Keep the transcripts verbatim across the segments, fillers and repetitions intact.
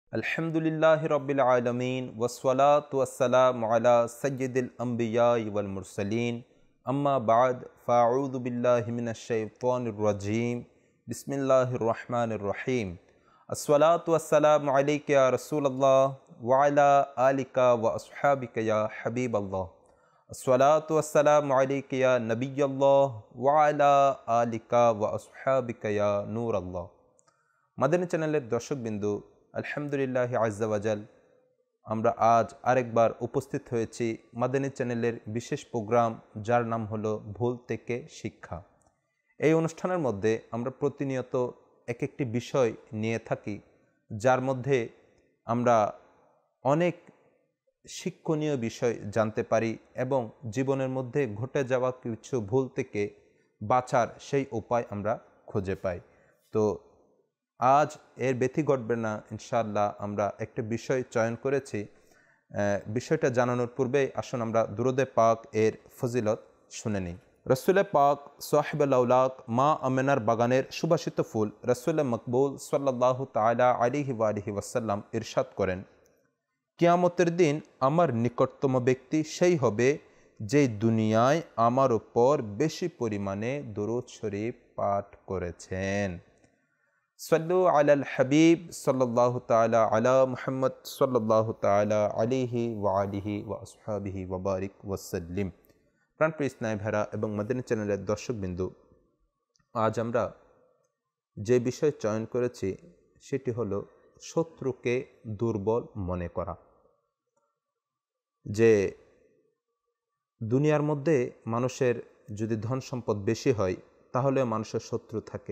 আলহামদুলিল্লাহি রাব্বিল আলামিন ওয়াসসালাতু ওয়াসসালামু আলা সাইয়্যিদিল আমবিয়াই ওয়াল মুরসালিন আম্মা বা'দ ফাআউযু বিল্লাহি মিনাশ শাইতানির রাজীম বিসমিল্লাহির রহমানির রহিম আসসালাতু ওয়াসসালামু আলাইকা ইয়া রাসূলুল্লাহ ওয়া আলা আলিকা ওয়া আসহাবিকা ইয়া হাবিবাল্লাহ আসসালাতু ওয়াসসালামু আলাইকা ইয়া নবিয়্যাল্লাহ ওয়া আলা আলিকা ওয়া আসহাবিকা ইয়া নূরাল্লাহ। মাদানী চ্যানেলের দর্শকবিন্দু, আলহামদুলিল্লাহ আজ্জা ওয়াজাল, আমরা আজ আরেকবার উপস্থিত হয়েছি মাদানী চ্যানেলের বিশেষ প্রোগ্রাম, যার নাম হলো ভুল থেকে শিক্ষা। এই অনুষ্ঠানের মধ্যে আমরা প্রতিনিয়ত এক একটি বিষয় নিয়ে থাকি, যার মধ্যে আমরা অনেক শিক্ষণীয় বিষয় জানতে পারি এবং জীবনের মধ্যে ঘটে যাওয়া কিছু ভুল থেকে বাঁচার সেই উপায় আমরা খুঁজে পাই। তো আজ এর ব্যতি ঘটবে না ইনশাআল্লাহ। আমরা একটা বিষয় চয়ন করেছি। বিষয়টা জানানোর পূর্বেই আসুন আমরা দুরুদে পাক এর ফজিলত শুনে নিই। রসুলে পাক সাহিবুল আউলাক মা আমেনার বাগানের সুবাসিত ফুল রসুলে মকবুল সাল্লাল্লাহু তাআলা আলাইহি ওয়া আলিহি ওয়াসাল্লাম ইরশাদ করেন, কিয়ামতের দিন আমার নিকটতম ব্যক্তি সেই হবে যে দুনিয়ায় আমার উপর বেশি পরিমাণে দরুদ শরীফ পাঠ করেছেন। সাল্লু আলাল হাবিব সাল্লাল্লাহু তাআলা আলা মুহাম্মদ সাল্লাল্লাহু তাআলা আলাইহি ওয়া আলিহি ওয়া আসহাবিহি ওয়া বারিক ওয়াসাল্লিম। প্রাণপ্রিয় ইসলামী ভাইরা এবং মাদানী চ্যানেলের দর্শকবিন্দু, আজ আমরা যে বিষয় চয়ন করেছি সেটি হলো শত্রুকে দুর্বল মনে করা। যে দুনিয়ার মধ্যে মানুষের যদি ধন সম্পদ বেশি হয় তাহলে মানুষের শত্রু থাকে,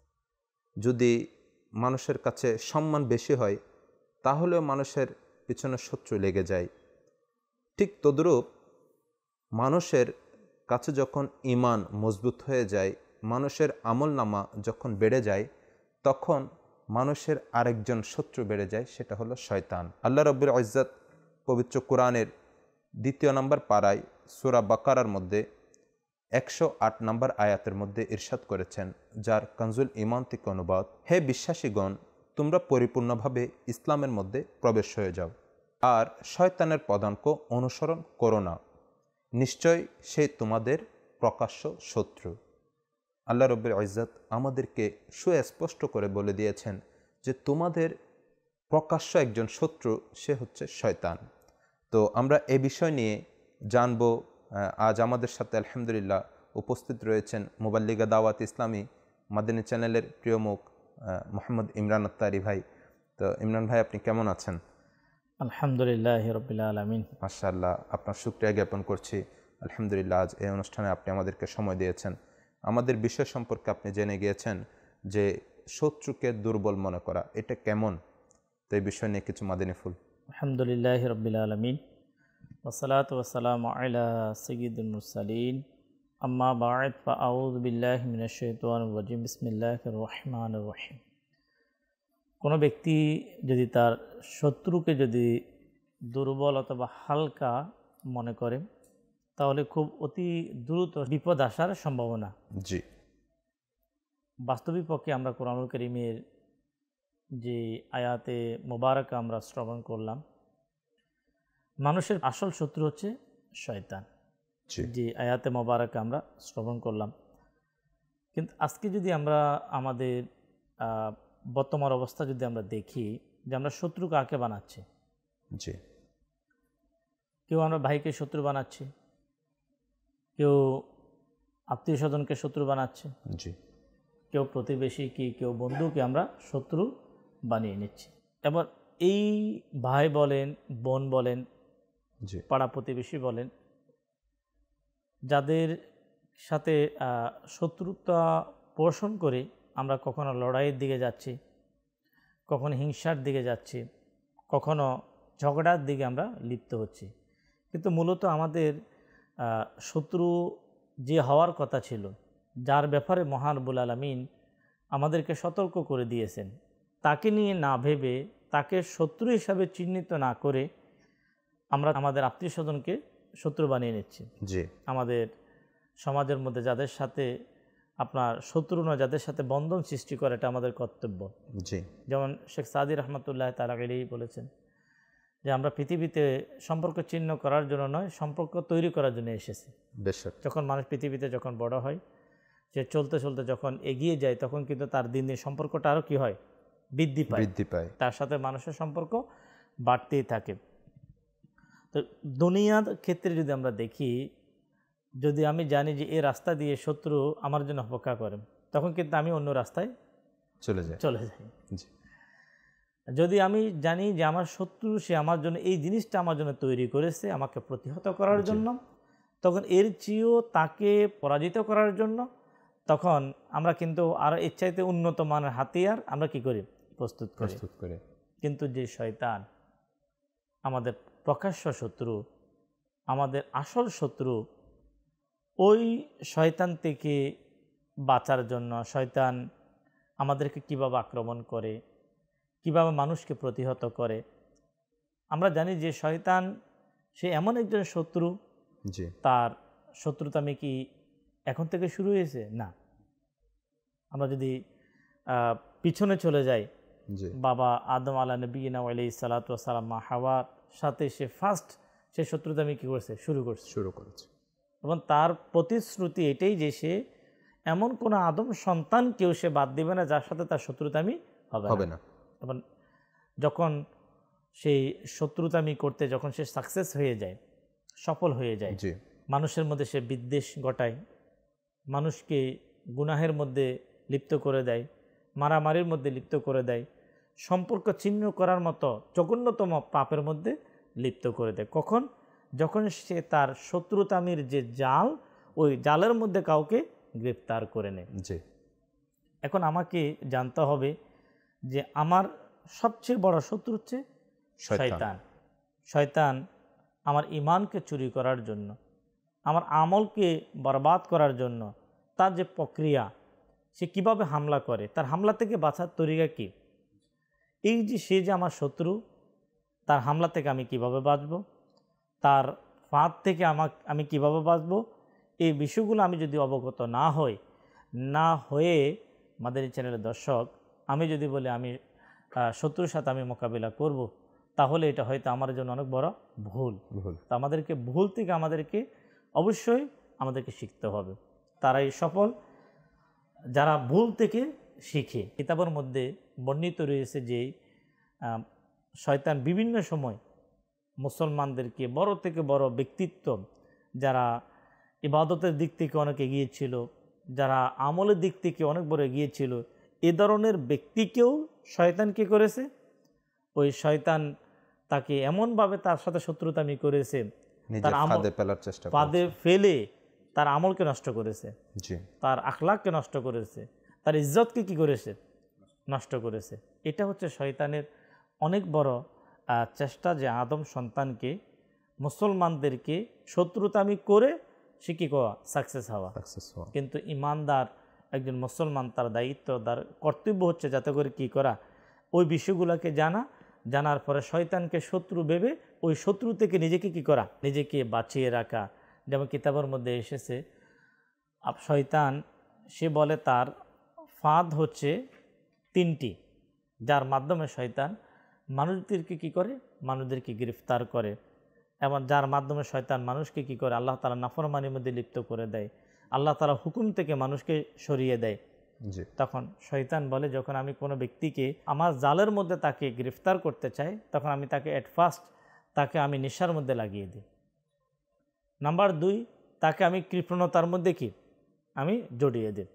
যদি মানুষের কাছে সম্মান বেশি হয় তাহলেও মানুষের পিছনে শত্রু লেগে যায়। ঠিক তদ্রূপ মানুষের কাছে যখন ঈমান মজবুত হয়ে যায়, মানুষের আমলনামা যখন বেড়ে যায়, তখন মানুষের আরেকজন শত্রু বেড়ে যায়, সেটা হলো শয়তান। আল্লাহ রাব্বুল ইজ্জত পবিত্র কোরআনের দ্বিতীয় নম্বর পারায় সূরা বাকারার মধ্যে একশো আট নম্বর আয়াতের মধ্যে ইরশাদ করেছেন, যার কানজুল ঈমান থেকে অনুবাদ, হে বিশ্বাসীগণ, তোমরা পরিপূর্ণভাবে ইসলামের মধ্যে প্রবেশ হয়ে যাও আর শয়তানের পদাঙ্ক অনুসরণ করো না, নিশ্চয় সে তোমাদের প্রকাশ্য শত্রু। আল্লাহ রাব্বুল ইজ্জত আমাদেরকে সুস্পষ্ট করে বলে দিয়েছেন যে তোমাদের প্রকাশ্য একজন শত্রু, সে হচ্ছে শয়তান। তো আমরা এ বিষয় নিয়ে জানব। আজ আমাদের সাথে আলহামদুলিল্লাহ উপস্থিত রয়েছেন মুবাল্লিগা দাওয়াত ইসলামী মাদানী চ্যানেলের প্রিয় মুখ মোহাম্মদ ইমরান আত্তারি ভাই। তো ইমরান ভাই, আপনি কেমন আছেন? আলহামদুলিল্লাহ রাব্বিল আলামিন। মাশাআল্লাহ, আপনার শুকরিয়া জ্ঞাপন করছি। আলহামদুলিল্লাহ, আজ এই অনুষ্ঠানে আপনি আমাদেরকে সময় দিয়েছেন। আমাদের বিষয় সম্পর্কে আপনি জেনে গিয়েছেন যে শত্রুকে দুর্বল মনে করা এটা কেমন, তো এই বিষয় নিয়ে কিছু মাদানী ফুল। আলহামদুলিল্লাহ রাব্বিল আলামিন ওয়াসসালাতু ওয়াসসালামু আলা সাইয়্যিদিল মুরসালিন আম্মা বা'দ ফাআউযু বিল্লাহি মিনাশ শাইতানির রাজীম বিসমিল্লাহির রহমানির রহিম। কোনো ব্যক্তি যদি তার শত্রুকে যদি দুর্বল অথবা হালকা মনে করে তাহলে খুব অতি দ্রুত বিপদ আসার সম্ভাবনা। জি, বাস্তবিক পক্ষে আমরা কোরআনুল কারীমের যে আয়াতে মোবারক আমরা শ্রবণ করলাম, মানুষের আসল শত্রু হচ্ছে শয়তান। যে আয়াতে মোবারক আমরা শ্রবণ করলাম, কিন্তু আজকে যদি আমরা আমাদের বর্তমান অবস্থা যদি আমরা দেখি যে আমরা শত্রু কাকে বানাচ্ছি। জি, কেউ আমরা ভাইকে শত্রু বানাচ্ছি, কেউ আত্মীয় স্বজনকে শত্রু বানাচ্ছে, জি, কেউ প্রতিবেশী কি কেউ বন্ধুকে আমরা শত্রু বানিয়ে নিচ্ছি। এবার এই ভাই বলেন, বোন বলেন, জি, পাড়া প্রতিবেশী বলেন, যাদের সাথে শত্রুতা পোষণ করে আমরা কখনো লড়াইয়ের দিকে যাচ্ছি, কখনো হিংসার দিকে যাচ্ছি, কখনো ঝগড়ার দিকে আমরা লিপ্ত হচ্ছি। কিন্তু মূলত আমাদের শত্রু যে হওয়ার কথা ছিল, যার ব্যাপারে মহান রব্বুল আলামিন আমাদেরকে সতর্ক করে দিয়েছেন, তাকে নিয়ে না ভেবে, তাকে শত্রু হিসাবে চিহ্নিত না করে আমরা আমাদের আত্মীয় স্বজনকে শত্রু বানিয়ে নিচ্ছি। জি, আমাদের সমাজের মধ্যে যাদের সাথে আপনার শত্রু নয়, যাদের সাথে বন্ধন সৃষ্টি করে, এটা আমাদের কর্তব্য। জি, যেমন শেখ সাদি রহমতুল্লাহ তাআলা আলাইহি বলেছেন যে আমরা পৃথিবীতে সম্পর্ক ছিন্ন করার জন্য নয়, সম্পর্ক তৈরি করার জন্য এসেছি। বেশক। যখন মানুষ পৃথিবীতে যখন বড় হয়, সে চলতে চলতে যখন এগিয়ে যায়, তখন কিন্তু তার দিন দিন সম্পর্কটা আরও কী হয়, বৃদ্ধি পায়, বৃদ্ধি পায়। তার সাথে মানুষের সম্পর্ক বাড়তেই থাকে। তো দুনিয়ার ক্ষেত্রে যদি আমরা দেখি, যদি আমি জানি যে এই রাস্তা দিয়ে শত্রু আমার জন্য অপেক্ষা করে, তখন কিন্তু আমি অন্য রাস্তায় চলে যায় চলে যাই। জি, যদি আমি জানি যে আমার শত্রু সে আমার জন্য এই জিনিসটা আমার জন্য তৈরি করেছে আমাকে প্রতিহত করার জন্য, তখন এর চেয়েও তাকে পরাজিত করার জন্য, তখন আমরা কিন্তু আরও এর চাইতে উন্নত মানের হাতিয়ার আমরা কি করি, প্রস্তুত করি। প্রস্তুত করে। কিন্তু যে শয়তান আমাদের প্রকাশ্য শত্রু, আমাদের আসল শত্রু, ওই শয়তান থেকে বাঁচার জন্য শয়তান আমাদেরকে কিভাবে আক্রমণ করে, কিভাবে মানুষকে প্রতিহত করে। আমরা জানি যে শয়তান সে এমন একজন শত্রু, জি, তার শত্রুতা আমি কি এখন থেকে শুরু হয়েছে? না। আমরা যদি আহ, পিছনে চলে যাই, জি, বাবা আদম আলা নবীনা আলাইহিস সালাতু ওয়াস সালাম, মা হাওয়ার সাথে সে ফার্স্ট সে শত্রুতা আমি কী করছে, শুরু করছে। শুরু করেছে। এবং তার প্রতিশ্রুতি এটাই যে সে এমন কোনো আদম সন্তানকেও সে বাদ দিবে না যার সাথে তার শত্রুতা আমি হবে হবে না। না। এবং যখন সেই শত্রুতা আমি করতে যখন সে সাকসেস হয়ে যায়, সফল হয়ে যায়, জি, মানুষের মধ্যে সে বিদ্বেষ ঘটায়, মানুষকে গুনাহের মধ্যে লিপ্ত করে দেয়, মারামারির মধ্যে লিপ্ত করে দেয়, সম্পর্ক ছিন্ন করার মতো জঘন্যতম পাপের মধ্যে লিপ্ত করে দেয়। কখন? যখন সে তার শত্রুতামির যে জাল, ওই জালের মধ্যে কাউকে গ্রেফতার করে নেয়। জি, এখন আমাকে জানতে হবে যে আমার সবচেয়ে বড় শত্রু হচ্ছে শয়তান। শয়তান আমার ঈমানকে চুরি করার জন্য, আমার আমলকে বরবাদ করার জন্য তার যে প্রক্রিয়া, সে কিভাবে হামলা করে, তার হামলা থেকে বাঁচার তরিকা কী, এই যে সে যে আমার শত্রু, তার হামলা থেকে আমি কিভাবে বাঁচব, তার ফাঁদ থেকে আমার আমি কিভাবে বাঁচব, এই বিষয়গুলো আমি যদি অবগত না হই, না হয়ে মাদানী চ্যানেলের দর্শক, আমি যদি বলি আমি শত্রুর সাথে আমি মোকাবিলা করব, তাহলে এটা হয়তো আমার জন্য অনেক বড় ভুল। ভুল। তো আমাদেরকে ভুল থেকে আমাদেরকে অবশ্যই আমাদেরকে শিখতে হবে। তারাই সফল যারা ভুল থেকে শিখে। কিতাবের মধ্যে বর্ণিত রয়েছে যে শয়তান বিভিন্ন সময় মুসলমানদেরকে, বড় থেকে বড় ব্যক্তিত্ব যারা ইবাদতের দিক থেকে অনেক এগিয়ে ছিল, যারা আমলের দিক থেকে অনেক বড় এগিয়ে ছিল, এ ধরনের ব্যক্তিকেও শয়তান কী করেছে, ওই শয়তান তাকে এমনভাবে তার সাথে শত্রুতামি করেছে, তার ফাঁদে ফেলার চেষ্টা ফাঁদে ফেলে তার আমলকে নষ্ট করেছে, জি, তার আখলাককে নষ্ট করেছে, তার ইজ্জতকে কি করেছে, নষ্ট করেছে। এটা হচ্ছে শয়তানের অনেক বড় চেষ্টা, যে আদম সন্তানকে, মুসলমানদেরকে শত্রুতামি করে সে কী করা, সাকসেস হওয়া। কিন্তু ইমানদার একজন মুসলমান, তার দায়িত্ব, তার কর্তব্য হচ্ছে যাতে করে কি করা, ওই বিষয়গুলোকে জানা, জানার পরে শয়তানকে শত্রু ভেবে ওই শত্রু থেকে নিজেকে কি করা, নিজেকে বাঁচিয়ে রাখা। যেমন কিতাবের মধ্যে এসেছে, আপ শয়তান সে বলে তার ফাঁদ হচ্ছে তিনটি, যার মাধ্যমে শয়তান মানুষদেরকে কি করে, মানুষদেরকে গ্রেফতার করে, এবং যার মাধ্যমে শয়তান মানুষকে কি করে, আল্লাহ তাআলা নাফরমানির মধ্যে লিপ্ত করে দেয়, আল্লাহ তাআলা হুকুম থেকে মানুষকে সরিয়ে দেয়। তখন শয়তান বলে, যখন আমি কোনো ব্যক্তিকে আমার জালের মধ্যে তাকে গ্রেফতার করতে চাই, তখন আমি তাকে অ্যাট ফার্স্ট তাকে আমি নেশার মধ্যে লাগিয়ে দিই। নাম্বার দুই, তাকে আমি কৃপণতার মধ্যে কি আমি জড়িয়ে দিই।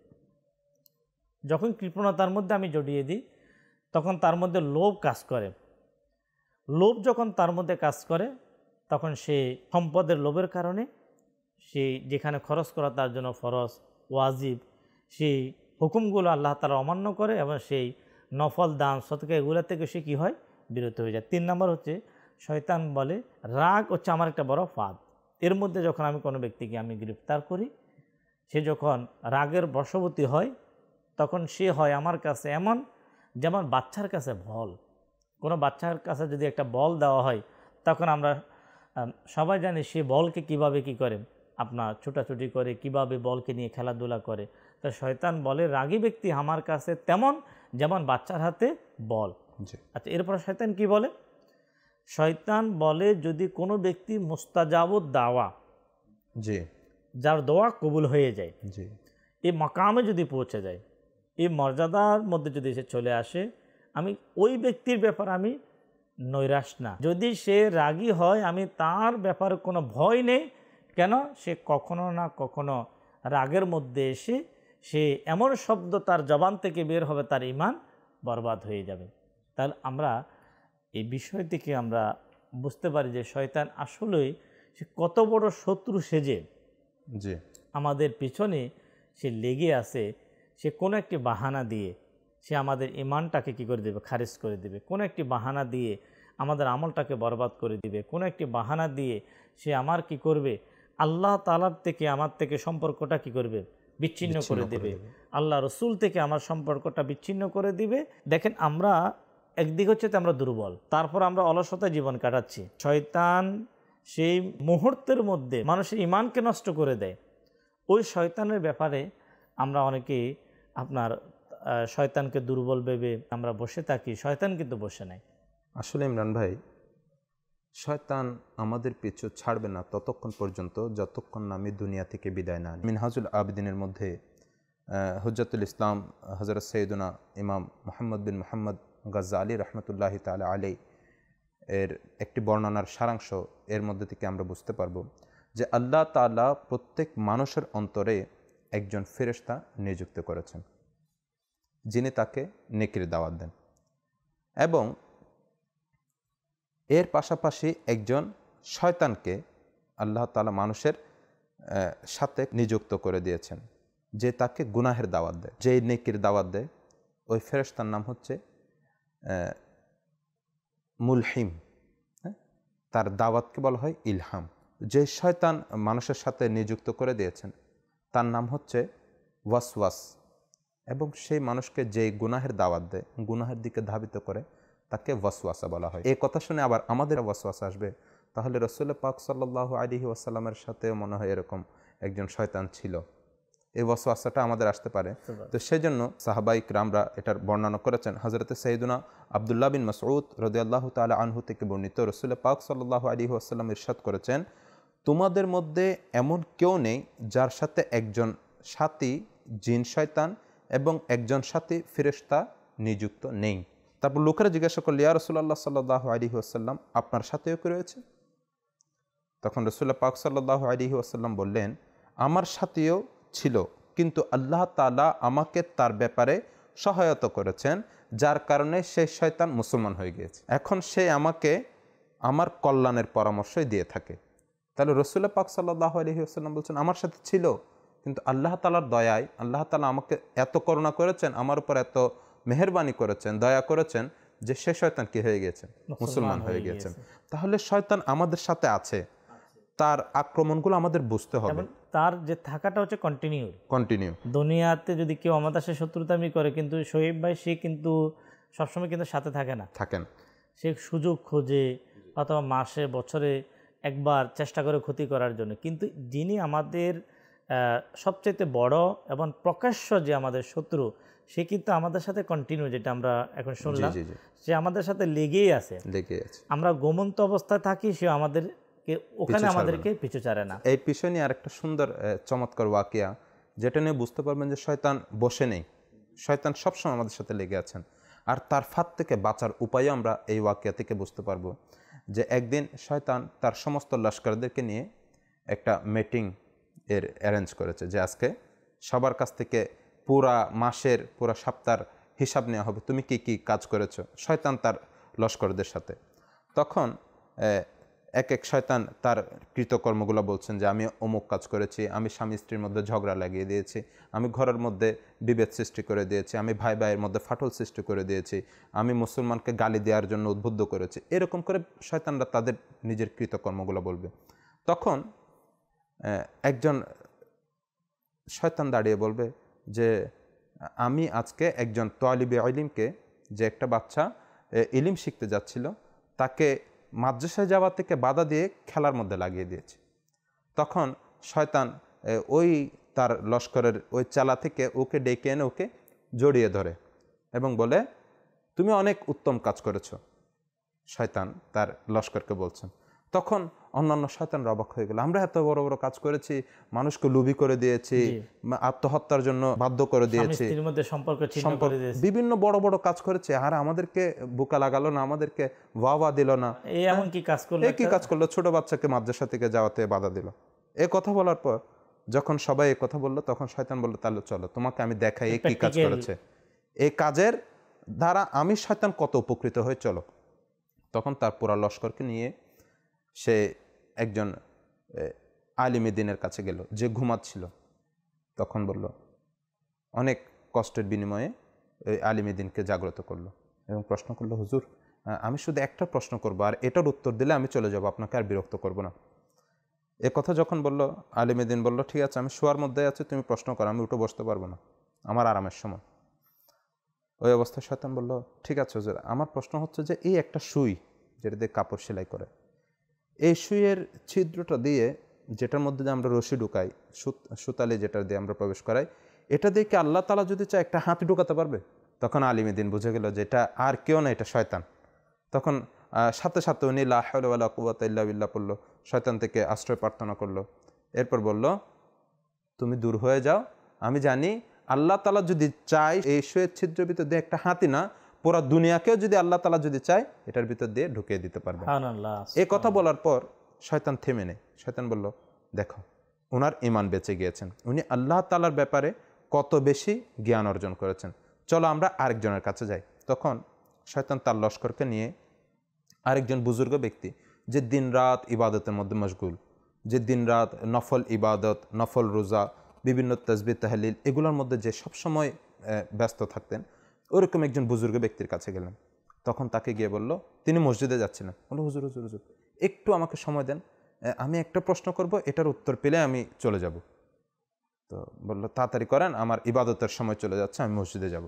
যখন কৃপণতার মধ্যে আমি জড়িয়ে দিই, তখন তার মধ্যে লোভ কাজ করে। লোভ যখন তার মধ্যে কাজ করে, তখন সে সম্পদের লোভের কারণে সে যেখানে খরচ করা তার জন্য ফরজ, ওয়াজিব, সেই হুকুমগুলো আল্লাহ তাআলা অমান্য করে, এবং সেই নফল দান সদকা এগুলো থেকে সে কী হয়, বিরত হয়ে যায়। তিন নম্বর হচ্ছে শয়তান বলে রাগ হচ্ছে আমার একটা বড় ফাঁদ। এর মধ্যে যখন আমি কোনো ব্যক্তিকে আমি গ্রেফতার করি, সে যখন রাগের বশবর্তী হয়, তখন সে হয় আমার কাছে এমন যেমন বাচ্চার কাছে বল। কোনো বাচ্চার কাছে যদি একটা বল দেওয়া হয়, তখন আমরা সবাই জানি সে বলকে কিভাবে কি করে, আপনার ছোটাছুটি করে, কিভাবে বলকে নিয়ে খেলাধুলা করে। তা শয়তান বলে রাগী ব্যক্তি আমার কাছে তেমন যেমন বাচ্চার হাতে বল। আচ্ছা, এরপর শয়তান কি বলে? শয়তান বলে যদি কোনো ব্যক্তি মুস্তাজাবুদ দাওয়া, জি, যার দোয়া কবুল হয়ে যায়, জি, এই মাকামে যদি পৌঁছে যায়, এই মর্যাদার মধ্যে যদি সে চলে আসে, আমি ওই ব্যক্তির ব্যাপারে আমি নৈরাশ না। যদি সে রাগী হয় আমি তার ব্যাপারে কোনো ভয় নেই। কেন? সে কখনো না কখনো রাগের মধ্যে এসে সে এমন শব্দ তার জবান থেকে বের হবে তার ঈমান বরবাদ হয়ে যাবে। তাহলে আমরা এই বিষয় থেকে আমরা বুঝতে পারি যে শয়তান আসলেই সে কত বড় শত্রু সেজে জি, আমাদের পিছনে সে লেগে আছে। সে কোনো একটি বাহানা দিয়ে সে আমাদের ঈমানটাকে কী করে দেবে? খারিজ করে দেবে। কোনো একটি বাহানা দিয়ে আমাদের আমলটাকে বরবাদ করে দিবে। কোনো একটি বাহানা দিয়ে সে আমার কি করবে? আল্লাহ তাআলার থেকে আমার থেকে সম্পর্কটা কি করবে? বিচ্ছিন্ন করে দেবে। আল্লাহ রসুল থেকে আমার সম্পর্কটা বিচ্ছিন্ন করে দিবে। দেখেন, আমরা একদিক হচ্ছে তো আমরা দুর্বল, তারপর আমরা অলসতায় জীবন কাটাচ্ছি। শয়তান সেই মুহূর্তের মধ্যে মানুষের ঈমানকে নষ্ট করে দেয়। ওই শয়তানের ব্যাপারে আমরা অনেকেই আপনার শয়তানকে দুর্বল ভেবে আমরা বসে থাকি। শয়তান কিন্তু বসে নাই। আসলে ইমরান ভাই, শয়তান আমাদের পিছু ছাড়বে না ততক্ষণ পর্যন্ত যতক্ষণ না আমি দুনিয়া থেকে বিদায় না নিই। মিনহাজুল আবেদিনের মধ্যে হুজ্জাতুল ইসলাম হযরত সৈয়দনা ইমাম মুহাম্মদ বিন মুহাম্মদ গাজ্জালি রহমতুল্লাহি তাআলা আলাইহি এর একটি বর্ণনার সারাংশ এর মধ্যে থেকে আমরা বুঝতে পারব যে আল্লাহ তাআলা প্রত্যেক মানুষের অন্তরে একজন ফেরেশতা নিযুক্ত করেছেন, যিনি তাকে নেকির দাওয়াত দেন, এবং এর পাশাপাশি একজন শয়তানকে আল্লাহ তাআলা মানুষের সাথে নিযুক্ত করে দিয়েছেন, যে তাকে গুনাহের দাওয়াত দেয়। যেই নেকির দাওয়াত দেয় ওই ফেরেশতার নাম হচ্ছে মুলহিম। হ্যাঁ, তার দাওয়াতকে বলা হয় ইলহাম। যে শয়তান মানুষের সাথে নিযুক্ত করে দিয়েছেন তার নাম হচ্ছে ওয়াসওয়াস, এবং সেই মানুষকে যেই গুনাহের দাওয়াত দেয়, গুনাহের দিকে ধাবিত করে, তাকে ওয়াসওয়াসা বলা হয়। এই কথা শুনে আবার আমাদের ওয়াসওয়াসা আসবে, তাহলে রাসূল পাক সাল্লাল্লাহু আলাইহি ওয়াসাল্লামের সাথেও মনে হয় এরকম একজন শয়তান ছিল। এই ওয়াসওয়াসাটা আমাদের আসতে পারে। তো সেই জন্য সাহাবায়ে কিরামরা এটার বর্ণনা করেছেন। হযরতে সাইয়্যিদুনা আব্দুল্লাহ বিন মাসউদ রাদিয়াল্লাহু তাআলা আনহু থেকে বর্ণিত, রাসূল পাক সাল্লাল্লাহু আলাইহি ওয়াসাল্লাম ইরশাদ করেছেন, তোমাদের মধ্যে এমন কেউ নেই যার সাথে একজন সাথী জিন শয়তান এবং একজন সাথী ফেরেশতা নিযুক্ত নেই। তারপর লোকেরা জিজ্ঞাসা করল, ইয়া রাসূলুল্লাহ সাল্লাল্লাহু আলাইহি ওয়াসাল্লাম, আপনার সাথেও কি রয়েছে? তখন রাসূল পাক সাল্লাল্লাহু আলাইহি ওয়াসাল্লাম বললেন, আমার সাথেও ছিল, কিন্তু আল্লাহ তাআলা আমাকে তার ব্যাপারে সহায়তা করেছেন, যার কারণে সেই শয়তান মুসলমান হয়ে গিয়েছে। এখন সে আমাকে আমার কল্যাণের পরামর্শই দিয়ে থাকে। তাহলে রাসূল পাক সাল্লাল্লাহু আলাইহি ওয়াসাল্লাম বলছেন, আমার সাথে ছিল, কিন্তু আল্লাহ তাআলার দয়ায় আল্লাহ তাআলা আমাকে এত করুণা করেছেন, আমার উপর এত মেহেরবানি করেছেন, দয়া করেছেন, যে সে শয়তান কি হয়ে গেছেন? মুসলমান হয়ে গেছেন। তাহলে শয়তান আমাদের সাথে আছে, তার আক্রমণগুলো আমাদের বুঝতে হবে। তার যে থাকাটা হচ্ছে কন্টিনিউ কন্টিনিউ দুনিয়াতে যদি কেউ আমাদের সাথে শত্রুতামি করে, কিন্তু শোয়েব ভাই সে কিন্তু সবসময় কিন্তু সাথে থাকে না, থাকেন সে সুযোগ খোঁজে, অথবা মাসে বছরে একবার চেষ্টা করে ক্ষতি করার জন্য। কিন্তু যিনি আমাদের সবচেয়ে বড় এবং প্রকাশ্য যে আমাদের শত্রু, সে কিন্তু আমাদের সাথে কন্টিনিউ, যেটা আমরা এখন শুনলাম, সে আমাদের সাথে লেগেই আছে, লেগে আছে। আমরা ঘুমন্ত অবস্থায় থাকি, সে আমাদের ওখানে আমাদেরকে পিছু ছাড়ে না। এই পিছনে নিয়ে আরেকটা সুন্দর চমৎকার ওয়াকিয়া, যেটা নিয়ে বুঝতে পারবেন যে শয়তান বসে নেই, শয়তান সবসময় আমাদের সাথে লেগে আছেন। আর তার ফাঁদ থেকে বাঁচার উপায়ও আমরা এই ওয়াকিয়া থেকে বুঝতে পারবো, যে একদিন শয়তান তার সমস্ত লস্করদেরকে নিয়ে একটা মিটিং এর অ্যারেঞ্জ করেছে, যে আজকে সবার কাছ থেকে পুরা মাসের পুরা সপ্তাহের হিসাব নেওয়া হবে, তুমি কি কি কাজ করেছো, শয়তান তার লস্করদের সাথে। তখন এক এক শয়তান তার কৃতকর্মগুলো বলছেন, যে আমি অমুক কাজ করেছি, আমি স্বামী স্ত্রীর মধ্যে ঝগড়া লাগিয়ে দিয়েছি, আমি ঘরের মধ্যে বিভেদ সৃষ্টি করে দিয়েছি, আমি ভাই ভাইয়ের মধ্যে ফাটল সৃষ্টি করে দিয়েছি, আমি মুসলমানকে গালি দেওয়ার জন্য উদ্বুদ্ধ করেছি। এরকম করে শয়তানরা তাদের নিজের কৃতকর্মগুলো বলবে। তখন একজন শয়তান দাঁড়িয়ে বলবে যে আমি আজকে একজন তালিবে ইলমকে, যে একটা বাচ্চা ইলম শিখতে যাচ্ছিল, তাকে মাদ্রাসায় যাওয়া থেকে বাধা দিয়ে খেলার মধ্যে লাগিয়ে দিয়েছে। তখন শয়তান ওই তার লস্করের ওই চালা থেকে ওকে ডেকে এনে ওকে জড়িয়ে ধরে এবং বলে তুমি অনেক উত্তম কাজ করেছো। শয়তান তার লস্করকে বলছেন। তখন অন্যান্য শয়তানরা অবাক হয়ে গেল, আমরা এত বড় বড় কাজ করেছি, মানুষকে লুবি করে দিয়েছি, আত্মহত্যার জন্য বাধ্য করে দিয়েছি, বিভিন্ন বড় বড় কাজ করেছে, আর আমাদেরকে বোকা লাগালো না, আমাদেরকে ওয়া ওয়া দিল না, এমন কি কাজ করলো, কি কাজ করলো, ছোট বাচ্চাকে মাদ্রাসা থেকে যাওয়াতে বাধা দিল। এ কথা বলার পর যখন সবাই এ কথা বললো, তখন শয়তান বললো তাহলে চলো তোমাকে আমি দেখাই এ কি কাজ করেছে, এই কাজের দ্বারা আমি শয়তান কত উপকৃত হয়ে, চলো। তখন তার পুরা লস্করকে নিয়ে সে একজন আলিমে দ্বীনের কাছে গেল যে ঘুমাচ্ছিল। তখন বলল, অনেক কষ্টের বিনিময়ে ওই আলিমে দ্বীনকে জাগ্রত করলো এবং প্রশ্ন করলো, হুজুর আমি শুধু একটা প্রশ্ন করব, আর এটার উত্তর দিলে আমি চলে যাব, আপনাকে আর বিরক্ত করব না। এ কথা যখন বলল, আলিমে দ্বীন বলল, ঠিক আছে আমি শোয়ার মধ্যে আছি, তুমি প্রশ্ন করো, আমি উঠে বসতে পারবো না, আমার আরামের সময়। ওই অবস্থায় শয়তান বলল, ঠিক আছে হুজুর, আমার প্রশ্ন হচ্ছে যে এই একটা সুই যেটা দিয়ে কাপড় সেলাই করে, এই সুইয়ের ছিদ্রটা দিয়ে যেটার মধ্যে আমরা রশি ঢুকাই, সুতালি যেটা দিয়ে আমরা প্রবেশ করাই, এটা দিয়ে কি আল্লাহ তাআলা যদি চায় একটা হাতি ঢুকাতে পারবে? তখন আলিমে দ্বীন বুঝে গেল যে এটা আর কেউ না, এটা শয়তান। তখন সাথে সাথে উনি লা হাওলা ওয়ালা কুওয়াতা ইল্লা বিল্লাহ পড়ল, শয়তান থেকে আশ্রয় প্রার্থনা করলো। এরপর বলল, তুমি দূর হয়ে যাও, আমি জানি আল্লাহ তাআলা যদি চায় এই সুয়ের ছিদ্রের ভিতর দিয়ে একটা হাতি না, পুরা দুনিয়াকেও যদি আল্লাহ তাআলা যদি চায় এটার ভিতর দিয়ে ঢুকিয়ে দিতে পারবে। এই কথা বলার পর শয়তান থেমে নেই। শয়তান বলল, দেখো ওনার ঈমান বেঁচে গিয়েছেন, উনি আল্লাহ তাআলার ব্যাপারে কত বেশি জ্ঞান অর্জন করেছেন, চলো আমরা আরেকজনের কাছে যাই। তখন শয়তান তার লস্করকে নিয়ে আরেকজন বুজুর্গ ব্যক্তি যে দিন রাত ইবাদতের মধ্যে মশগুল, যে দিন রাত নফল ইবাদত, নফল রোজা, বিভিন্ন তাসবিহ তাহলিল এগুলোর মধ্যে যে সবসময় ব্যস্ত থাকতেন, ওরকম একজন বুজুর্গ ব্যক্তির কাছে গেলেন। তখন তাকে গিয়ে বলল, তিনি মসজিদে যাচ্ছিলেন, বললো হুজুর হুজুর হুজুর একটু আমাকে সময় দেন, আমি একটা প্রশ্ন করব, এটার উত্তর পেলে আমি চলে যাব। তো বললো, তাড়াতাড়ি করেন, আমার ইবাদতের সময় চলে যাচ্ছে, আমি মসজিদে যাব।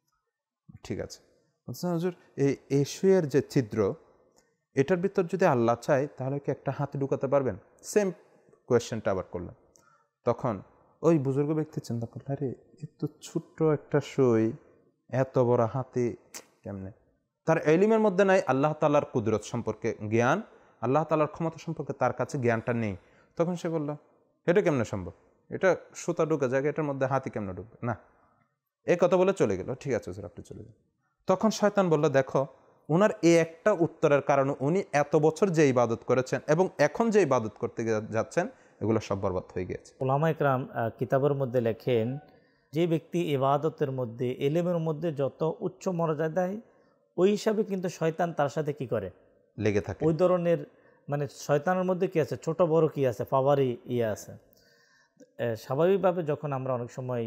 ঠিক আছে। হুজুর এই এই সুয়ের যে ছিদ্র, এটার ভিতর যদি আল্লাহ চায় তাহলে কি একটা হাতি ঢুকাতে পারবেন? সেম কোয়েশ্চেনটা আবার করলেন। তখন ওই বুজুর্গ ব্যক্তি চিন্তা করলেন, আরে এত ছোট্ট একটা সুই, এত বড় হাতি কেমনে? তার এলিমের মধ্যে নাই আল্লাহ তাআলার কুদরত সম্পর্কে জ্ঞান, আল্লাহ তাআলার ক্ষমতা সম্পর্কে তার কাছে জ্ঞানটা নেই। তখন সে বলল, এটা কেমনে সম্ভব, এটা সুতা ঢুকে যায়, এটার মধ্যে হাতি কেমনে ঢুকবে না। এই কথা বলে চলে গেল। ঠিক আছে স্যার, আপনি চলে যান। তখন শয়তান বলল, দেখো ওনার এই একটা উত্তরের কারণে উনি এত বছর যে ইবাদত করেছেন এবং এখন যে ইবাদত করতে যাচ্ছেন এগুলো সব বরবাদ হয়ে গিয়েছে। উলামা ইকরাম কিতাবের মধ্যে লেখেন, যে ব্যক্তি ইবাদতের মধ্যে, এলেমের মধ্যে যত উচ্চ মর্যাদায়, ওই হিসাবে কিন্তু শয়তান তার সাথে কি করে, লেগে থাকে। ওই ধরনের মানে শয়তানের মধ্যে কি আছে, ছোট বড় কি আছে, পাওয়ারই ইয়ে আছে। স্বাভাবিকভাবে যখন আমরা অনেক সময়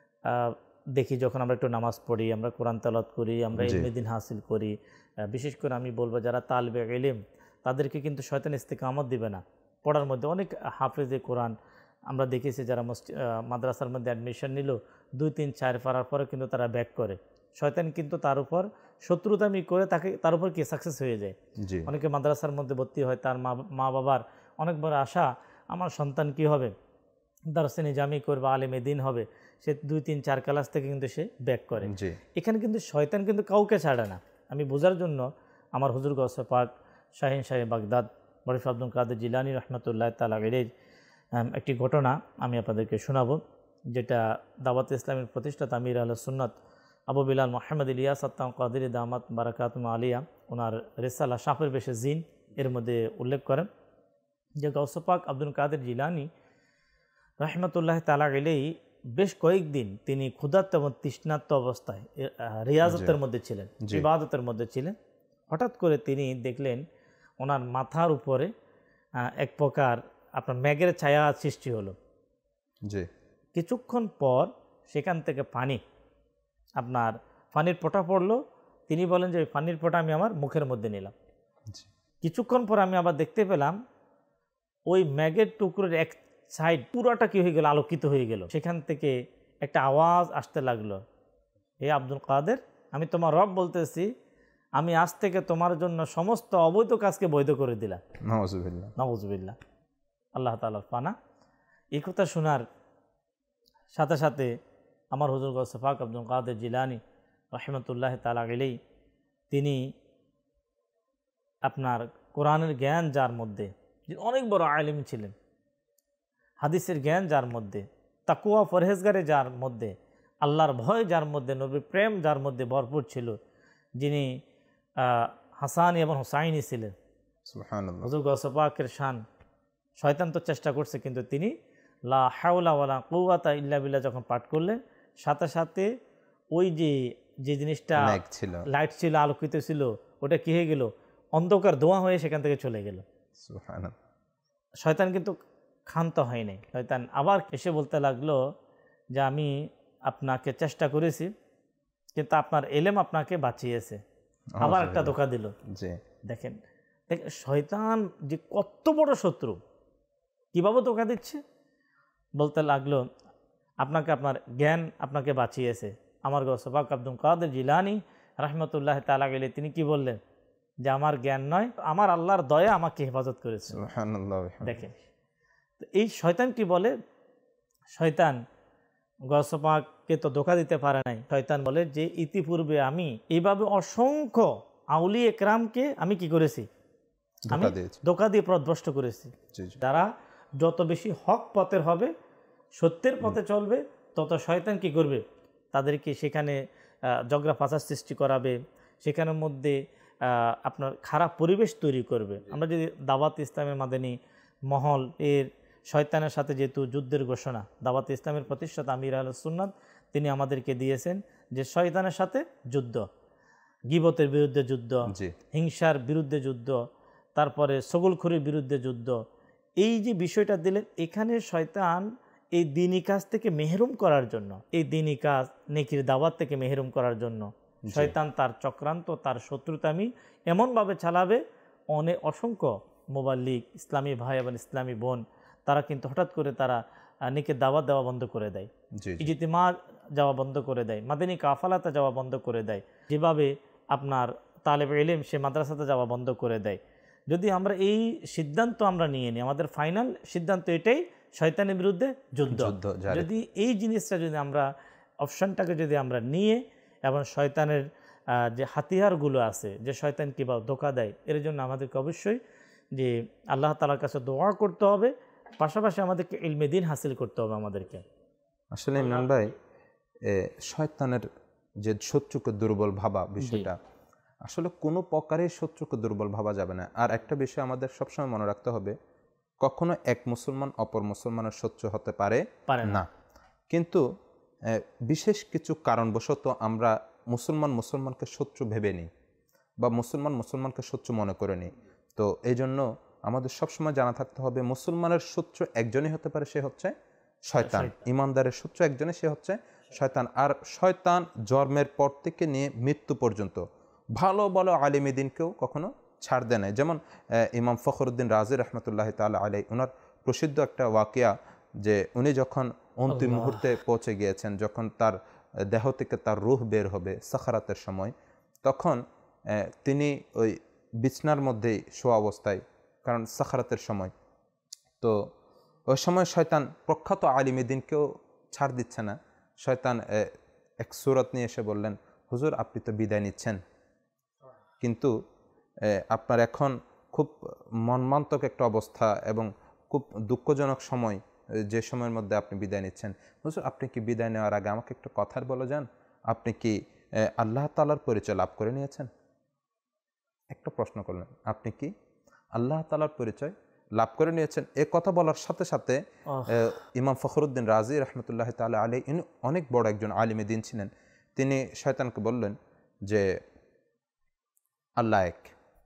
দেখি, যখন আমরা একটু নামাজ পড়ি, আমরা কোরআন তেলাওয়াত করি, আমরা ইলমে দ্বীন হাসিল করি, বিশেষ করে আমি বলবো যারা তালিবে ইলম, তাদেরকে কিন্তু শয়তান ইস্তেকামত দিবে না পড়ার মধ্যে। অনেক হাফেজে কোরআন আমরা দেখেছি যারা মাদ্রাসার মধ্যে অ্যাডমিশন নিল, দুই তিন চার পারার পরে কিন্তু তারা ব্যাক করে। শয়তান কিন্তু তার উপর শত্রুতামি করে তাকে তার উপর কি সাকসেস হয়ে যায়। অনেকে মাদ্রাসার মধ্যে ভর্তি হয়, তার মা মা বাবার অনেক বড় আশা, আমার সন্তান কি হবে, দারসে নিজামি করবে, আলেমে দ্বীন হবে, সে দুই তিন চার ক্লাস থেকে কিন্তু সে ব্যাক করে। এখানে কিন্তু শয়তান কিন্তু কাউকে ছাড়ে না। আমি বোঝার জন্য আমার হুজুর গৌসে পাক শাহিন শাহ বাগদাদ বরিফ আব্দুল কাদের জিলানী রহমতুল্লাহ তাআলা আলাইহির একটি ঘটনা আমি আপনাদেরকে শোনাবো, যেটা দাওয়াত ইসলামের প্রতিষ্ঠাতা আমির আহলে সুন্নাত আবু বিলাল মোহাম্মদ ইলিয়াস আত্তাম কাদির দামাত বারাকাতুম আলিয়া ওনার রিসালা সাপের বেশে জিন এর মধ্যে উল্লেখ করেন যে গৌসে পাক আব্দুল কাদের জিলানী রহমতুল্লাহ তাআলা আলাইহি বেশ কয়েকদিন তিনি ক্ষুধার্ত এবং তৃষ্ণার্ত অবস্থায় রিয়াজতের মধ্যে ছিলেন, ইবাদতের মধ্যে ছিলেন। হঠাৎ করে তিনি দেখলেন ওনার মাথার উপরে এক প্রকার আপনার মেঘের ছায়া সৃষ্টি হলো। জি। কিছুক্ষণ পর সেখান থেকে পানি, আপনার পানির ফোঁটা পড়লো। তিনি বলেন যে ওই পানির ফোঁটা আমি আমার মুখের মধ্যে নিলাম। কিছুক্ষণ পর আমি আবার দেখতে পেলাম ওই মেঘের টুকরোর এক সাইড পুরোটা কি হয়ে গেল, আলোকিত হয়ে গেল। সেখান থেকে একটা আওয়াজ আসতে লাগলো, হে আব্দুল কাদের, আমি তোমার রব বলতেছি, আমি আজ থেকে তোমার জন্য সমস্ত অবৈধ কাজকে বৈধ করে দিলাম। নাউজুবিল্লাহ নাউজুবিল্লাহ, আল্লাহ তাআলার পানা। এই কথা শোনার সাথে সাথে আমার হুজুর গৌস পাক আব্দুল কাদের জিলানী রহমতুল্লাহ তাআলা আলাইহি তিনি আপনার কোরআনের জ্ঞান যার মধ্যে, অনেক বড় আলিম ছিলেন, হাদিসের জ্ঞান যার মধ্যে, তাকওয়া পরহেজগারে যার মধ্যে, আল্লাহর ভয় যার মধ্যে, নবীর প্রেম যার মধ্যে ভরপুর ছিল, যিনি হাসান এবং হুসাইনি ছিলেন। সুবহানাল্লাহ। হুজুর গৌস পাকের শান। শয়তান তো চেষ্টা করছে, কিন্তু তিনি লা হাওলা ওয়ালা কুওয়াতা ইল্লা বিল্লাহ যখন পাঠ করলেন, সাথে সাথে ওই যে যে জিনিসটা লাইট ছিল, আলোকিত ছিল, ওটা কি হয়ে গেল, অন্ধকার ধোঁয়া হয়ে সেখান থেকে চলে গেল। সুবহানাল্লাহ। শয়তান কিন্তু ক্ষান্ত হয়নি। শয়তান আবার এসে বলতে লাগলো যে আমি আপনাকে চেষ্টা করেছি, কিন্তু আপনার এলেম আপনাকে বাঁচিয়েছে। আবার একটা ধোঁকা দিল। দেখেন দেখেন শয়তান যে কত বড় শত্রু, কীভাবে ধোঁকা দিচ্ছে। বলতে লাগলো আপনাকে আপনার জ্ঞান আপনাকে বাঁচিয়েছে। আমার গৌস পাক আব্দুল কাদের জিলানী রহমতুল্লাহ তাআলা আলাইহি তিনি কি বললেন, যে আমার জ্ঞান নয়, আমার আল্লাহর দয়া আমাকে হেফাজত করেছে। সুবহানাল্লাহ। দেখেন এই শয়তান কি বলে, শয়তান গৌস পাককে তো ধোঁকা দিতে পারে নাই। শয়তান বলে যে ইতিপূর্বে আমি এইভাবে অসংখ্য আউলিয়া একরামকে আমি কি করেছি, আমি ধোঁকা দিয়ে পথভ্রষ্ট করেছি। যারা যত বেশি হক পথের হবে, সত্যের পথে চলবে, তত শয়তান কি করবে, তাদেরকে সেখানে ঝগড়া ফাসাদ সৃষ্টি করাবে, সেখানের মধ্যে আপনার খারাপ পরিবেশ তৈরি করবে। আমরা যদি দাওয়াত ইসলামের মাদানী মহল এর শয়তানের সাথে যেহেতু যুদ্ধের ঘোষণা, দাওয়াত ইসলামের প্রতিষ্ঠাতা আমির আহলে সুন্নাত তিনি আমাদেরকে দিয়েছেন যে শয়তানের সাথে যুদ্ধ, গীবতের বিরুদ্ধে যুদ্ধ, হিংসার বিরুদ্ধে যুদ্ধ, তারপরে সগলখুরির বিরুদ্ধে যুদ্ধ। এই যে বিষয়টা দিলেন, এখানে শয়তান এই দ্বীনি কাজ থেকে মেহরুম করার জন্য, এই দ্বীনি কাজ নেকির দাওয়াত থেকে মেহরুম করার জন্য শয়তান তার চক্রান্ত, তার শত্রুতামি এমনভাবে চালাবে, অনেক অসংখ্য মুবাল্লিগ, ইসলামী ভাই এবং ইসলামী বোন, তারা কিন্তু হঠাৎ করে তারা নেকির দাওয়াত দেওয়া বন্ধ করে দেয়, ইজতিমা যাওয়া বন্ধ করে দেয়, মাদানী কাফালাতে যাওয়া বন্ধ করে দেয়, যেভাবে আপনার তালেবে ইলম সে মাদ্রাসাতে যাওয়া বন্ধ করে দেয়। যদি আমরা এই সিদ্ধান্ত আমরা নিয়ে নিই, আমাদের ফাইনাল সিদ্ধান্ত এটাই, শয়তানের বিরুদ্ধে যুদ্ধ। যদি এই জিনিসটা যদি আমরা অপশনটাকে যদি আমরা নিয়ে, এবং শয়তানের যে হাতিয়ারগুলো আছে, যে শয়তান কীভাবে ধোঁকা দেয়, এর জন্য আমাদেরকে অবশ্যই যে আল্লাহ তাআলার কাছে দোয়া করতে হবে, পাশাপাশি আমাদেরকে ইলমে দ্বীন হাসিল করতে হবে আমাদেরকে। আসলে ইমরান ভাই, শয়তানের যে শত্রুকে দুর্বল ভাবা বিষয়টা, আসলে কোনো প্রকারে শত্রুকে দুর্বল ভাবা যাবে না। আর একটা বিষয় আমাদের সবসময় মনে রাখতে হবে, কখনো এক মুসলমান অপর মুসলমানের শত্রু হতে পারে না, কিন্তু বিশেষ কিছু কারণবশত আমরা মুসলমান মুসলমানকে শত্রু ভেবে নিই বা মুসলমান মুসলমানকে শত্রু মনে করে নিই। তো এই জন্য আমাদের সবসময় জানা থাকতে হবে, মুসলমানের শত্রু একজনই হতে পারে, সে হচ্ছে শয়তান। ইমানদারের শত্রু একজনই, সে হচ্ছে শয়তান। আর শয়তান জন্মের পর থেকে নিয়ে মৃত্যু পর্যন্ত ভালো ভালো আলিমে দ্বীনকেও কখনো ছাড় দেয় না। যেমন ইমাম ফখরুদ্দিন রাজি রহমতুল্লাহ তাআলা আলাইহি, ওনার প্রসিদ্ধ একটা ওয়াকিয়া, যে উনি যখন অন্তিম মুহূর্তে পৌঁছে গিয়েছেন, যখন তার দেহ থেকে তার রূহ বের হবে সাখারাতের সময়, তখন তিনি ওই বিছনার মধ্যেই শোয়া অবস্থায়, কারণ সাখারাতের সময়, তো ওই সময় শয়তান প্রখ্যাত আলিমে দ্বীনকেও ছাড় দিচ্ছে না। শয়তান এক সূরত নিয়ে এসে বললেন, হুজুর আপনি তো বিদায় নিচ্ছেন, কিন্তু আপনার এখন খুব মর্মান্তক একটা অবস্থা এবং খুব দুঃখজনক সময়, যে সময়ের মধ্যে আপনি বিদায় নিচ্ছেন, হুজুর আপনি কি বিদায় নেওয়ার আগে আমাকে একটা কথার বলে যান, আপনি কি আল্লাহ তাআলার পরিচয় লাভ করে নিয়েছেন? একটা প্রশ্ন করলেন, আপনি কি আল্লাহ তাআলার পরিচয় লাভ করে নিয়েছেন? এ কথা বলার সাথে সাথে ইমাম ফখরুদ্দিন রাজি রহমতুল্লাহ তাআলা আলাইহি, ইনি অনেক বড় একজন আলিমে দ্বীন ছিলেন, তিনি শয়তানকে বললেন যে আল্লাহ এক।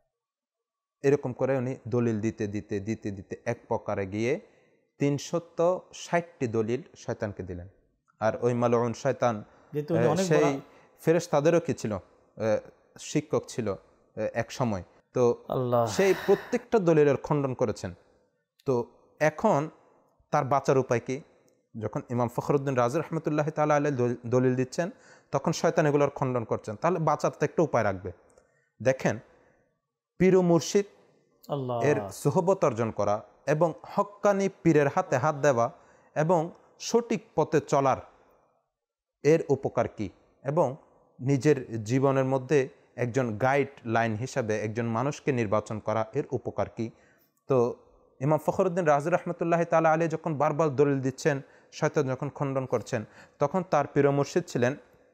এরকম করে উনি দলিল দিতে দিতে দিতে দিতে এক প্রকারে গিয়ে তিনশত ষাটটি দলিল শয়তানকে দিলেন। আর ওই মালউন শয়তান সেই ফেরেশতাদেরও কি ছিল, শিক্ষক ছিল এক সময়, তো সেই প্রত্যেকটা দলিলের খণ্ডন করেছেন। তো এখন তার বাঁচার উপায় কি? যখন ইমাম ফখরুদ্দিন রাজি রহমতুল্লাহ তাআলা আলাইহি দলিল দিচ্ছেন, তখন শয়তান এগুলোর খণ্ডন করছেন, তাহলে বাঁচার তো একটা উপায় রাখবে। দেখেন, পীর ও মুর্শিদ এর সোহবত অর্জন করা এবং হক্কানি পীরের হাতে হাত দেওয়া এবং সঠিক পথে চলার এর উপকার কি, এবং নিজের জীবনের মধ্যে একজন গাইড লাইন হিসাবে একজন মানুষকে নির্বাচন করা এর উপকার কি। তো ইমাম ফখরুদ্দিন রাজি রহমতুল্লাহ তাআলা আলাইহি যখন বারবার দলিল দিচ্ছেন, শয়তান যখন খণ্ডন করছেন, তখন তার প্রিয় মুর্শিদ ছিলেন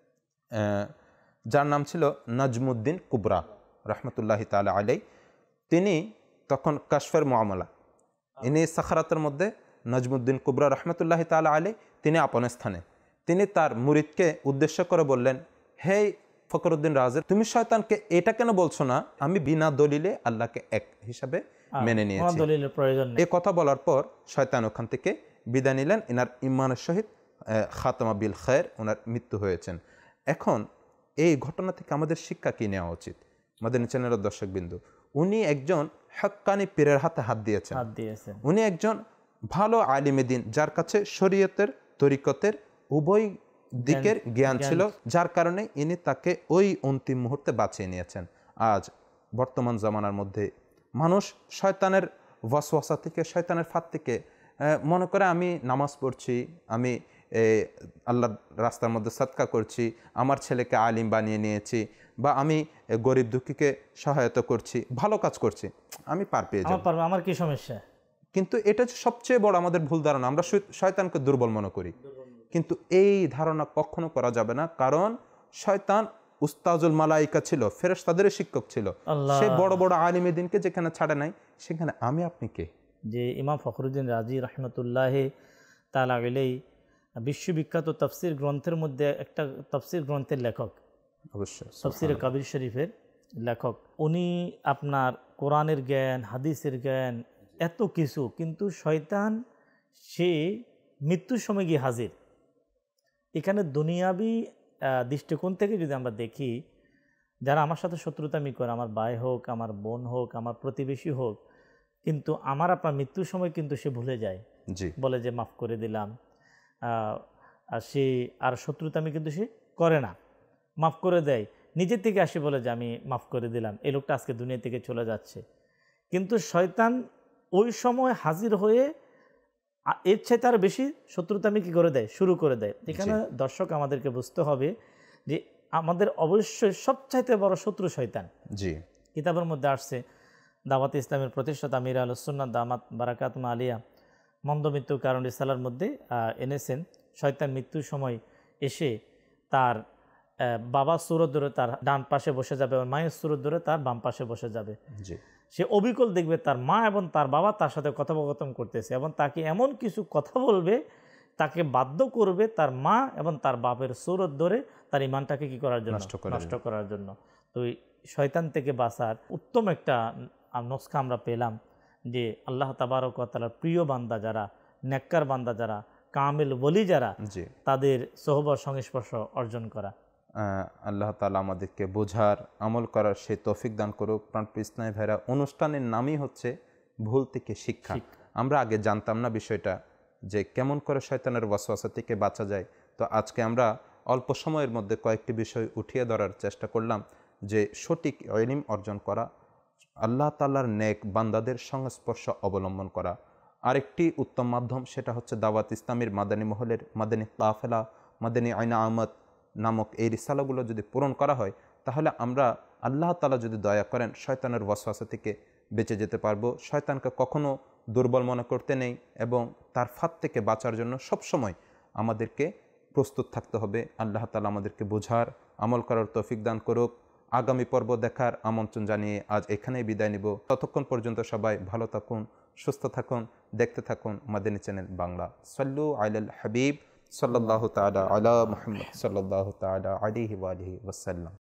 যার নাম ছিল নাজমুদ্দিন কুবরা রহমতুল্লাহ তাআলা আলাইহি। তিনি তখন কাশফের মুআমালা, ইনি সাখারাতের মধ্যে নাজমুদ্দিন কুবরা রহমতুল্লাহ তাআলা আলাইহি তিনি আপন স্থানে, তিনি তার মুরিদকে উদ্দেশ্য করে বললেন, হে ফখরুদ্দিন রাজি, তুমি শয়তানকে এটা কেন বলছো না আমি বিনা দলিলে আল্লাহকে এক হিসাবে মেনে নিয়েছি। দলিলের প্রয়োজন নেই। এই কথা বলার পর শয়তান ওখান থেকে বিদায় নিলেন। ইনার ইমানের সহিত খাতমা বিল খায়ের, ওনার মৃত্যু হয়েছেন। এখন এই ঘটনা থেকে আমাদের শিক্ষা কি নেওয়া উচিত? মাদানী চ্যানেলের দর্শকবিন্দু, উনি একজন হক্কানি পীরের হাতে হাত দিয়েছেন, উনি একজন ভালো আলিমে দ্বীন যার কাছে শরীয়তের তরিকতের উভয় দিকের জ্ঞান ছিল, যার কারণে ইনি তাকে ওই অন্তিম মুহূর্তে বাঁচিয়ে নিয়েছেন। আজ বর্তমান জামানার মধ্যে মানুষ শয়তানের ওয়াসওয়াসা থেকে, শয়তানের ফাঁদ থেকে মনে করে আমি নামাজ পড়ছি, আমি আল্লাহর রাস্তার মধ্যে সাদকা করছি, আমার ছেলেকে আলিম বানিয়ে নিয়েছি, বা আমি গরিব দুঃখীকে সহায়তা করছি, ভালো কাজ করছি, আমি পার পেয়ে যাব, আমার কি সমস্যা। কিন্তু এটা হচ্ছে সবচেয়ে বড় আমাদের ভুল ধারণা। আমরা শয়তানকে দুর্বল মনে করি, কিন্তু এই ধারণা কখনো করা যাবে না। কারণ শয়তান উস্তাজুল মালাইকা ছিল, ফেরেশতাদের শিক্ষক ছিল, সে বড় বড় আলিমে দ্বীনকে যেখানে ছাড়ে নাই, সেখানে আমি আপনি কে? যে ইমাম ফখরুদ্দিন রাজি রহমতুল্লাহ তাআলা আলাইহি বিশ্ববিখ্যাত তাফসির গ্রন্থের মধ্যে একটা তাফসির গ্রন্থের লেখক, অবশ্যই তাফসিরে কাবির শরীফের লেখক, উনি আপনার কোরআনের জ্ঞান, হাদিসের জ্ঞান, এত কিছু, কিন্তু শয়তান সে মৃত্যুর সময় গিয়ে হাজির। এখানে দুনিয়াবি দৃষ্টিকোণ থেকে যদি আমরা দেখি, যারা আমার সাথে শত্রুতামি করে, আমার ভাই হোক, আমার বোন হোক, আমার প্রতিবেশী হোক, কিন্তু আমার আপনার মৃত্যুর সময় কিন্তু সে ভুলে যায়, বলে যে মাফ করে দিলাম, আর সে আর শত্রুতামি কিন্তু সে করে না, মাফ করে দেয়, নিজের থেকে আসে বলে যে আমি মাফ করে দিলাম, এই লোকটা আজকে দুনিয়া থেকে চলে যাচ্ছে। কিন্তু শয়তান ওই সময় হাজির হয়ে এর চাইতে আরও বেশি শত্রুতামি কি করে দেয়, শুরু করে দেয়। এখানে দর্শক আমাদেরকে বুঝতে হবে যে আমাদের অবশ্যই সবচাইতে বড় শত্রু শয়তান। জি, কিতাবের মধ্যে আসছে, দাওয়াত ইসলামের প্রতিষ্ঠাতা আমির আহলুস সুন্নাহ দামাত বারাকাতুহু আলিয়া মন্দ মৃত্যুর কারণ রিসালার মধ্যে এনেছেন, শয়তান মৃত্যুর সময় এসে তার বাবার সুরত ধরে তার ডান পাশে বসে যাবে এবং মায়ের সুরত ধরে তার বাম পাশে বসে যাবে। জি, সে অবিকল দেখবে তার মা এবং তার বাবা তার সাথে কথোপকথন করতেছে, এবং তাকে এমন কিছু কথা বলবে, তাকে বাধ্য করবে তার মা এবং তার বাপের সুরত ধরে তার ইমানটাকে কি করার জন্য, নষ্ট করার জন্য। তো শয়তান থেকে বাঁচার উত্তম একটা নস্কা আমরা পেলাম, যে আল্লাহ তাবারক ওয়া তাআলার প্রিয় বান্দা যারা, নেককার বান্দা যারা, কামিল ওলি যারা, তাদের সোহবত সংস্পর্শ অর্জন করা। আল্লাহ তাআলা আমাদেরকে বোঝার, আমল করার সেই তৌফিক দান করুক। প্রাণপ্রিয় ইসলামী ভাইরা, অনুষ্ঠানের নামই হচ্ছে ভুল থেকে শিক্ষা। আমরা আগে জানতাম না বিষয়টা, যে কেমন করে শয়তানের ওয়াসওয়াসা থেকে বাঁচা যায়। তো আজকে আমরা অল্প সময়ের মধ্যে কয়েকটি বিষয় উঠিয়ে ধরার চেষ্টা করলাম, যে সঠিক ইলম অর্জন করা, আল্লাহ তাআলার নেক বান্দাদের সংস্পর্শ অবলম্বন করা। আরেকটি উত্তম মাধ্যম, সেটা হচ্ছে দাওয়াত ইসলামীর মাদানী মহলের মাদানী কাফেলা, মাদানী আইনা আহমদ নামক এই রিসালাগুলো যদি পূরণ করা হয়, তাহলে আমরা আল্লাহ তাআলা যদি দয়া করেন শয়তানের ওয়াসওয়াসা থেকে বেঁচে যেতে পারবো। শয়তানকে কখনো দুর্বল মনে করতে নেই, এবং তার ফাঁদ থেকে বাঁচার জন্য সবসময় আমাদেরকে প্রস্তুত থাকতে হবে। আল্লাহ তাআলা আমাদেরকে বোঝার, আমল করার তৌফিক দান করুক। আগামী পর্ব দেখার আমন্ত্রণ জানিয়ে আজ এখানেই বিদায় নিব। ততক্ষণ পর্যন্ত সবাই ভালো থাকুন, সুস্থ থাকুন, দেখতে থাকুন মাদানী চ্যানেল বাংলা। সাল্লু আলাল হাবিব সাল্লাল্লাহু তাআলা আলা মুহাম্মদ সাল্লাল্লাহু তাআলা আলাইহি ওয়া আলিহি ওয়াসাল্লাম।